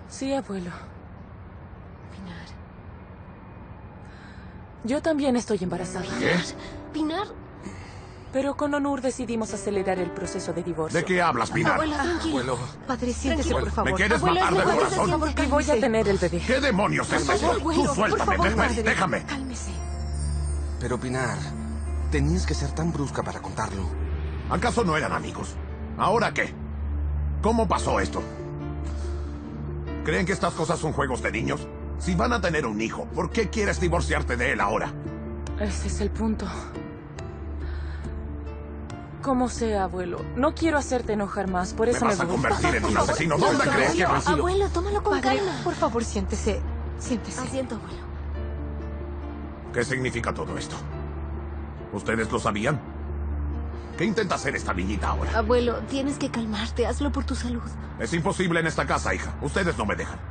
Sí, abuelo. Pinar. Yo también estoy embarazada. ¿Qué? Pinar. Pero con Onur decidimos acelerar el proceso de divorcio. ¿De qué hablas, Pinar? Abuela, tranquilo. Abuelo. Padre, siéntese, por favor. ¿Me quieres Abuelo, matar es del mejor que se corazón? siente. Y voy a Cálmese. tener el bebé. ¿Qué demonios es eso? abuelo, Tú por suéltame, favor, padre. déjame. Cálmese. Pero Pinar, tenías que ser tan brusca para contarlo. ¿Acaso no eran amigos? ¿Ahora qué? ¿Cómo pasó esto? ¿Creen que estas cosas son juegos de niños? Si van a tener un hijo, ¿por qué quieres divorciarte de él ahora? Ese es el punto. Como sea, abuelo. No quiero hacerte enojar más, por ¿Me eso me vas a voy. convertir en un asesino? ¿Dónde crees que vas? Abuelo, tómalo con Padre, calma. por favor, siéntese. Siéntese. Asiento, abuelo. ¿Qué significa todo esto? ¿Ustedes lo sabían? ¿Qué intenta hacer esta niñita ahora? Abuelo, tienes que calmarte. Hazlo por tu salud. Es imposible en esta casa, hija. Ustedes no me dejan.